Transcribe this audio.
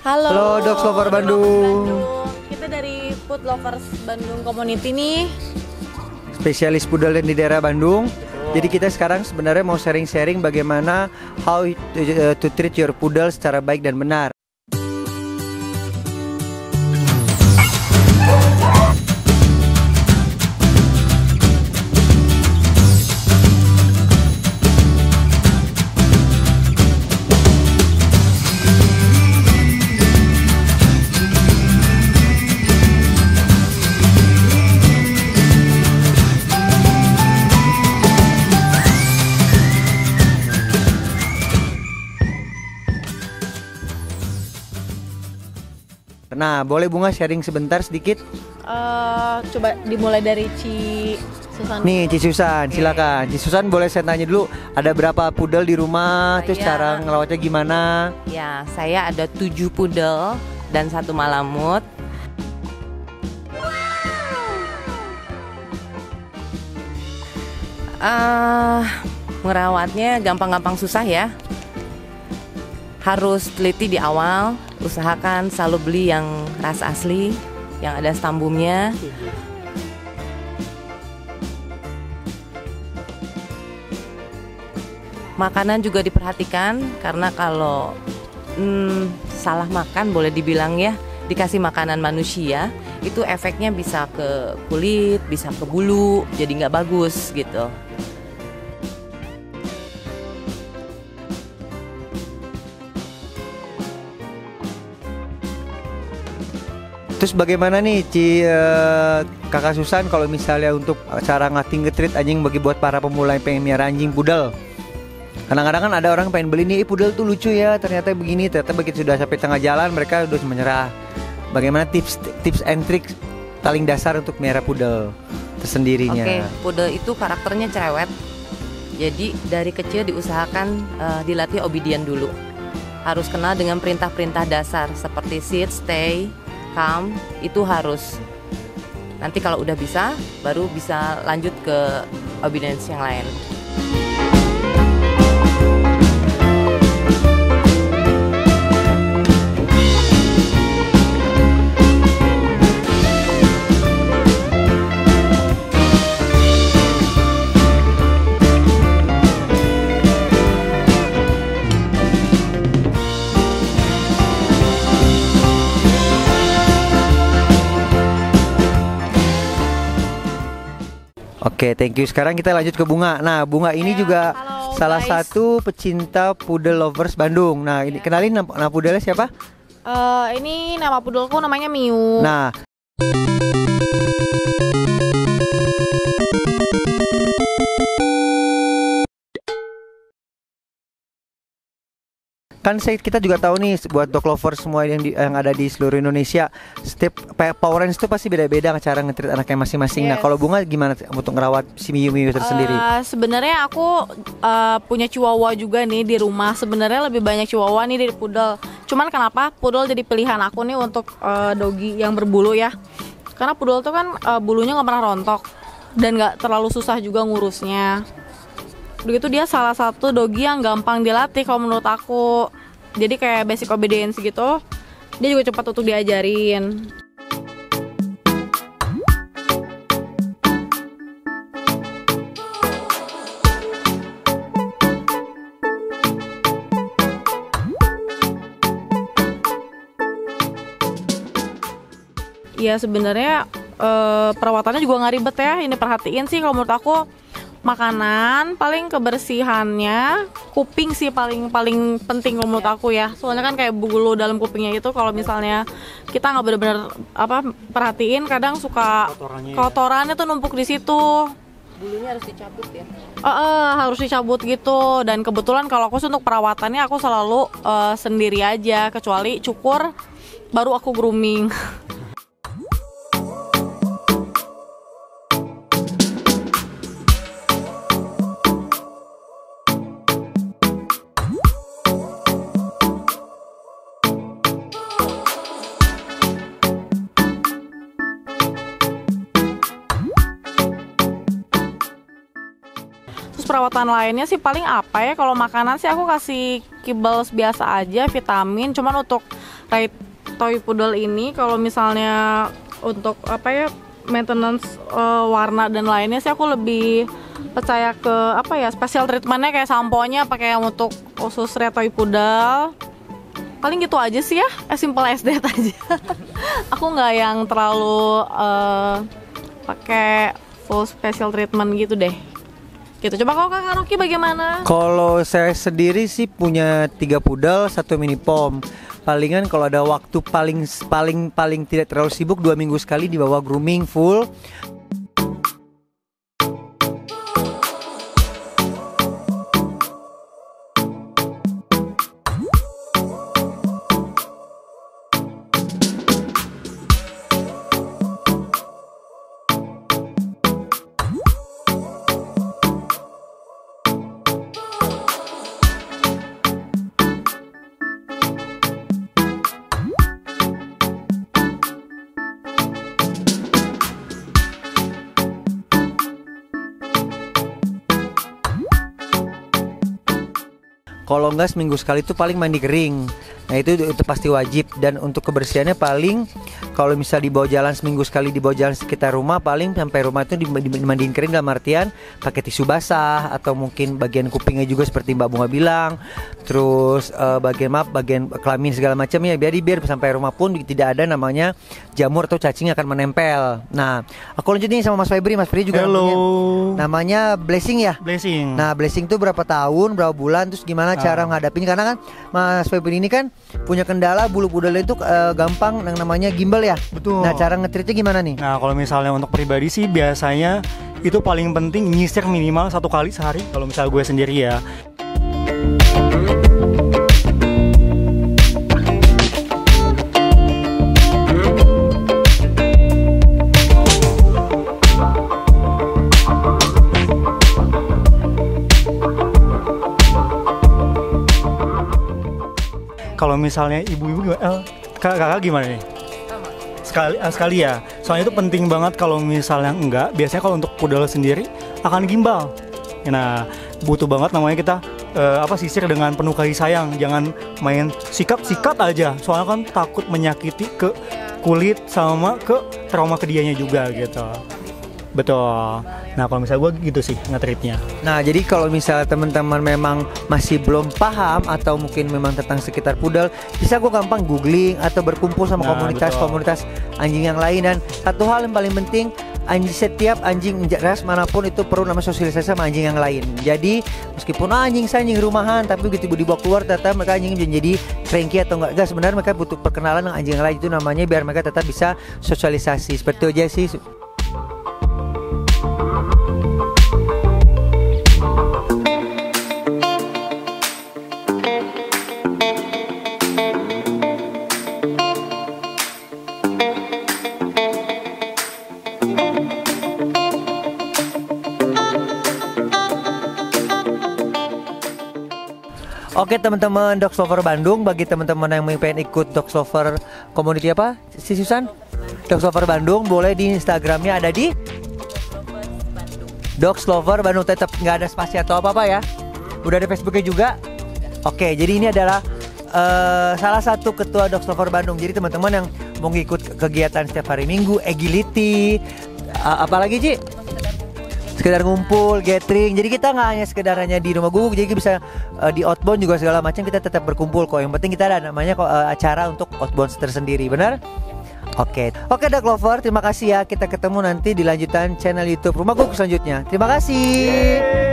Halo, Halo Dogs Lover Bandung. Kita dari Food Lovers Bandung Community nih. Spesialis pudel di daerah Bandung. Jadi kita sekarang sebenarnya mau sharing-sharing bagaimana how to treat your poodle secara baik dan benar. Nah, boleh Bunga sharing sebentar sedikit? Coba dimulai dari Ci Susan. Nih, Ci Susan, silakan. Ci Susan, boleh saya tanya dulu, ada berapa pudel di rumah? Terus cara ngerawatnya gimana? Ya, saya ada 7 pudel dan 1 malamut. Merawatnya gampang-gampang susah ya. Harus teliti di awal, usahakan selalu beli yang ras asli, yang ada stambumnya. Makanan juga diperhatikan, karena kalau salah makan, boleh dibilang ya, dikasih makanan manusia, itu efeknya bisa ke kulit, bisa ke bulu, jadi nggak bagus gitu. Terus bagaimana nih Kakak Susan kalau misalnya untuk cara nge-treat anjing bagi buat para pemula yang pengen miara anjing pudel? Kadang-kadang kan ada orang pengen beli nih, pudel tuh lucu ya, ternyata begini, ternyata begitu sudah sampai tengah jalan mereka udah menyerah. Bagaimana tips and tricks paling dasar untuk miara pudel tersendirinya? Oke, pudel itu karakternya cerewet. Jadi dari kecil diusahakan dilatih obedient dulu. Harus kenal dengan perintah-perintah dasar seperti sit, stay, come, itu harus. Nanti kalau udah bisa, baru bisa lanjut ke obedience yang lain. Oke, thank you. Sekarang kita lanjut ke Bunga. Nah, Bunga ini juga salah satu pecinta pudel lovers Bandung. Nah, ini kenalin nama pudelnya siapa? Ini nama pudelku namanya Miu. Nah, kan kita juga tahu nih buat dog lover semua yang ada di seluruh Indonesia, setiap Power Rangers itu pasti beda-beda cara nge-treat anaknya masing-masing. Nah, kalau Bunga gimana untuk ngerawat si Miu tersendiri? Sebenarnya aku punya Chihuahua juga nih di rumah. Sebenarnya lebih banyak Chihuahua nih dari pudel. Cuman kenapa pudel jadi pilihan aku nih untuk doggy yang berbulu ya? Karena pudel tuh kan bulunya nggak pernah rontok dan nggak terlalu susah juga ngurusnya. Begitu dia salah satu doggy yang gampang dilatih kalau menurut aku. Jadi kayak basic obedience gitu. Dia juga cepat untuk diajarin. Ya sebenarnya perawatannya juga nggak ribet ya. Ini perhatiin sih kalau menurut aku. Makanan, paling kebersihannya, kuping sih paling penting menurut aku ya. Soalnya kan kayak bulu dalam kupingnya itu kalau misalnya kita nggak benar-benar perhatiin, kadang suka kotorannya tuh numpuk di situ. Bulunya harus dicabut ya? Harus dicabut gitu. Dan kebetulan kalau aku untuk perawatannya aku selalu sendiri aja, kecuali cukur baru aku grooming. Perawatan lainnya sih paling apa ya, kalau makanan sih aku kasih kibbles biasa aja, vitamin. Cuman untuk toy poodle ini kalau misalnya untuk apa ya maintenance warna dan lainnya sih aku lebih percaya ke apa ya special treatmentnya kayak sampo-nya pakai yang untuk khusus toy poodle. Paling gitu aja sih ya, as simple as that aja. Aku nggak yang terlalu pakai full special treatment gitu deh. Gitu. Coba kalau Kakak Rocky bagaimana? Kalau saya sendiri sih punya 3 poodle, 1 mini pom. Palingan kalau ada waktu paling tidak terlalu sibuk 2 minggu sekali dibawa grooming full. Kalau enggak seminggu sekali itu paling mandi kering. Nah itu pasti wajib. Dan untuk kebersihannya paling kalau misal dibawa jalan seminggu sekali, dibawa jalan sekitar rumah, paling sampai rumah itu dimandiin kering dalam artian pakai tisu basah atau mungkin bagian kupingnya juga seperti Mbak Bunga bilang. Terus bagian kelamin segala macam ya biar sampai rumah pun tidak ada namanya jamur atau cacing yang akan menempel. Nah aku lanjut nih sama Mas Febri. Mas Febri juga namanya Blessing ya. Blessing. Nah Blessing tuh berapa tahun, berapa bulan, terus gimana cara ngadapin? Karena kan Mas Febri ini kan punya kendala bulu poodle itu gampang yang namanya gimbal ya. Betul. Nah cara ngetritnya gimana nih? Nah kalau misalnya untuk pribadi sih biasanya itu paling penting nyisir minimal 1 kali sehari. Kalau misalnya gue sendiri ya. Kalau misalnya ibu-ibu kakak gimana nih? Sekali ya. Soalnya itu penting banget. Kalau misalnya enggak, biasanya kalau untuk poodle sendiri akan gimbal. Nah, butuh banget namanya kita sisir dengan penuh kasih sayang. Jangan main sikat aja. Soalnya kan takut menyakiti ke kulit sama ke trauma ke dianya juga gitu. Betul. Nah kalau misalnya gue gitu sih nge-treatnya. Nah jadi kalau misalnya teman-teman memang masih belum paham atau mungkin memang tentang sekitar poodle, bisa gue gampang googling atau berkumpul sama komunitas anjing yang lain. Dan satu hal yang paling penting, setiap anjing ras manapun itu perlu nama sosialisasi sama anjing yang lain. Jadi meskipun anjing rumahan tapi begitu dibawa keluar tetap mereka anjing jadi cranky atau enggak, sebenarnya mereka butuh perkenalan dengan anjing yang lain, itu namanya biar mereka tetap bisa sosialisasi. Seperti itu aja sih. Oke teman-teman Dogs Lover Bandung, bagi teman-teman yang pengen ikut Dogs Lover community apa si Susan? Dogs Lover Bandung, boleh di Instagramnya ada di Dogs Lover Bandung, tetap nggak ada spasi atau apa-apa ya. Udah ada Facebooknya juga. Oke, jadi ini adalah salah satu ketua Dogs Lover Bandung. Jadi teman-teman yang mau ngikut kegiatan setiap hari Minggu, agility, apalagi Ci? Sekedar ngumpul, gathering. Jadi kita nggak hanya sekedar hanya di rumah guguk, jadi bisa di outbound juga segala macam kita tetap berkumpul kok. Yang penting kita ada namanya acara untuk outbound tersendiri, benar? Oke, Dog Lover, terima kasih ya. Kita ketemu nanti di lanjutan channel YouTube Rumah Guguk selanjutnya. Terima kasih.